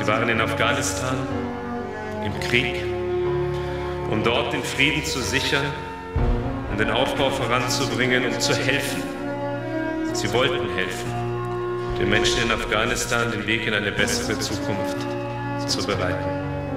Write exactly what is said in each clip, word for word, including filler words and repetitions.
waren in Afghanistan, im Krieg, um dort den Frieden zu sichern und den Aufbau voranzubringen, um zu helfen. Sie wollten helfen, den Menschen in Afghanistan den Weg in eine bessere Zukunft zu bereiten.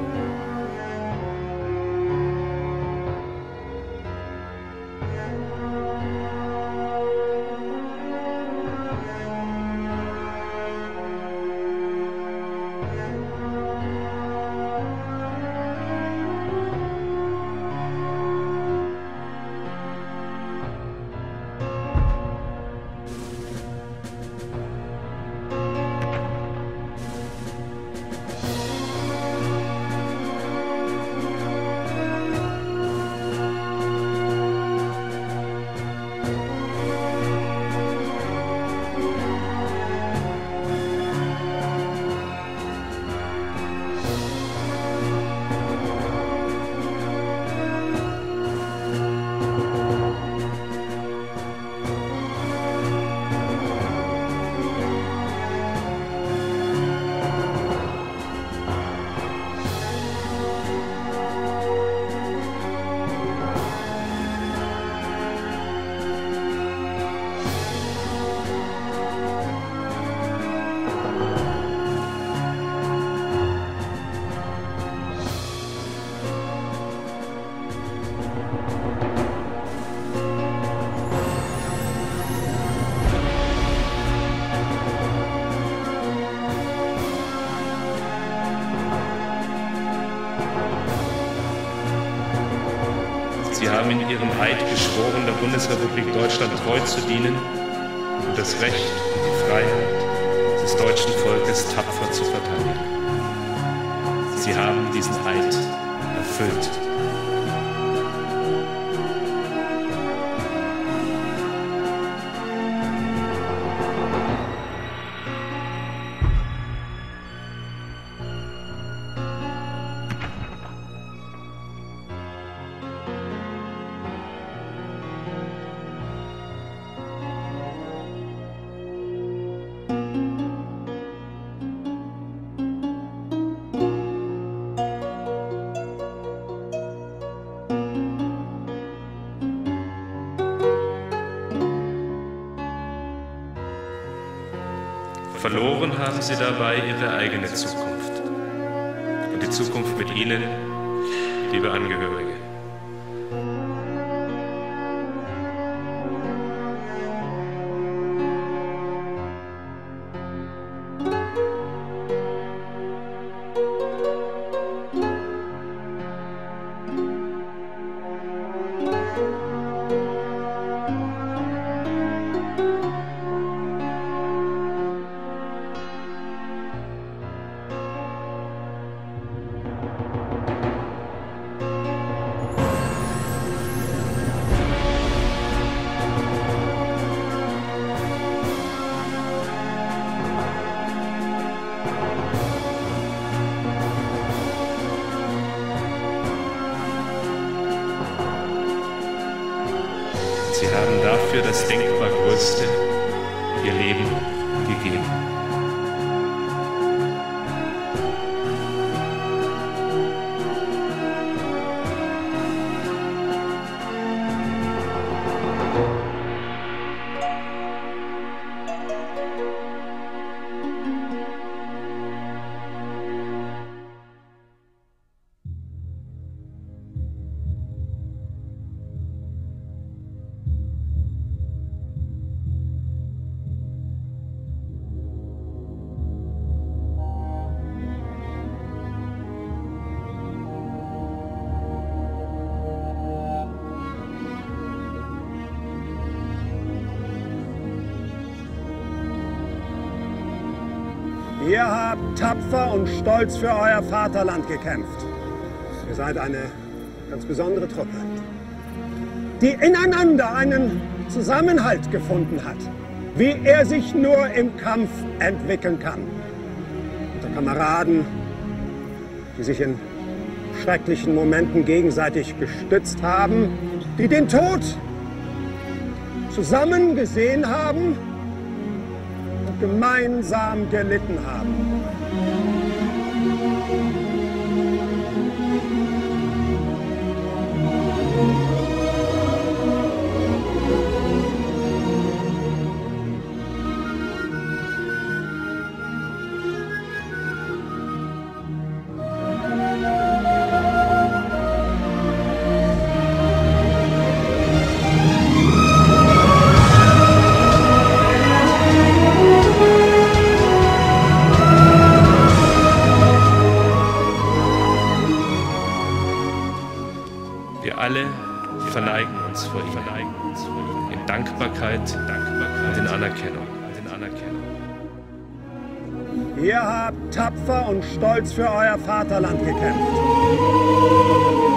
Sie haben in ihrem Eid geschworen, der Bundesrepublik Deutschland treu zu dienen und das Recht und die Freiheit des deutschen Volkes tapfer zu verteidigen. Sie haben diesen Eid erfüllt. Verloren haben sie dabei ihre eigene Zukunft und die Zukunft mit Ihnen, liebe Angehörige. Sie haben dafür das denkbar Größte, ihr Leben, gegeben. Ihr habt tapfer und stolz für euer Vaterland gekämpft. Ihr seid eine ganz besondere Truppe, die ineinander einen Zusammenhalt gefunden hat, wie er sich nur im Kampf entwickeln kann. Unter Kameraden, die sich in schrecklichen Momenten gegenseitig gestützt haben, die den Tod zusammen gesehen haben und gemeinsam gelitten haben. Wir alle verneigen uns vor ihm, in Dankbarkeit und in Anerkennung. Ihr habt tapfer und stolz für euer Vaterland gekämpft.